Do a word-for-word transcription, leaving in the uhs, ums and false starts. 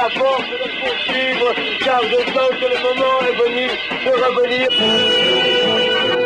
à force de poursuivre, car je sens que le moment est venu de revenir.